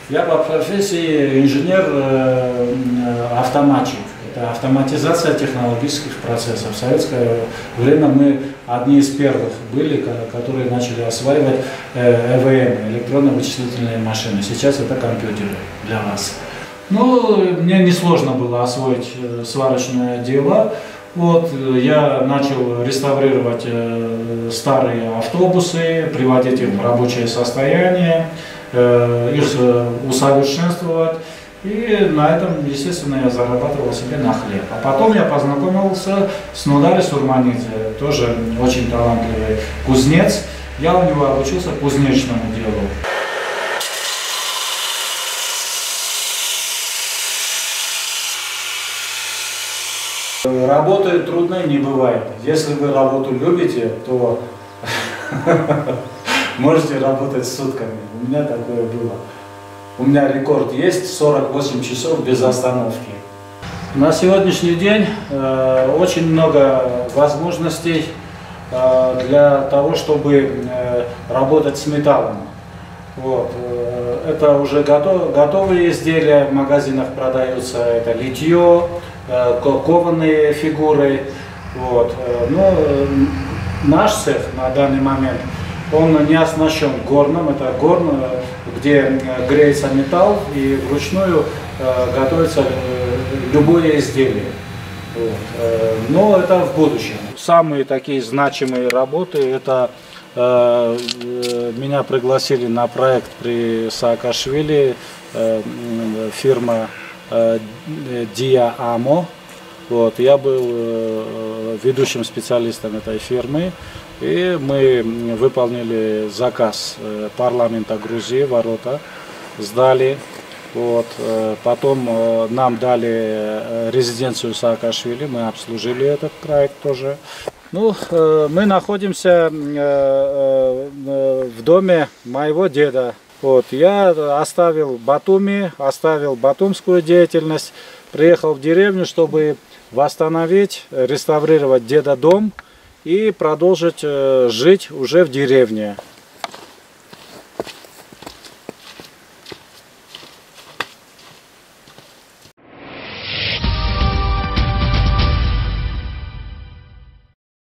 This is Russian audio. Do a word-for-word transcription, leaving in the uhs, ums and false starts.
Я по профессии инженер-автоматчик. Это автоматизация технологических процессов. В советское время мы одни из первых были, которые начали осваивать э вэ эм, электронно-вычислительные машины. Сейчас это компьютеры для нас. Ну, мне несложно было освоить сварочное дело. Вот, я начал реставрировать э, старые автобусы, приводить их в рабочее состояние, э, их усовершенствовать. И на этом, естественно, я зарабатывал себе на хлеб. А потом я познакомился с Нудари Сурманидзе, тоже очень талантливый кузнец. Я у него обучился кузнечному делу. Работы трудной не бывает. Если вы работу любите, то можете работать сутками. У меня такое было. У меня рекорд есть сорок восемь часов без остановки. На сегодняшний день э, очень много возможностей э, для того, чтобы э, работать с металлом. Вот. Э, это уже готов, готовые изделия в магазинах продаются. Это литье, э, кованые фигуры. Вот. Э, но э, наш цех на данный момент, он не оснащен горном, это горн, где греется металл и вручную э, готовится э, любое изделие. Вот. Э, но это в будущем. Самые такие значимые работы, это э, э, меня пригласили на проект при Саакашвили, э, фирма э, Диа-Амо. Вот. Я был э, ведущим специалистом этой фирмы. И мы выполнили заказ парламента Грузии, ворота сдали. Вот. Потом нам дали резиденцию Саакашвили, мы обслужили этот проект тоже. Ну, мы находимся в доме моего деда. Вот. Я оставил Батуми, оставил батумскую деятельность, приехал в деревню, чтобы восстановить, реставрировать деда дом и продолжить э, жить уже в деревне.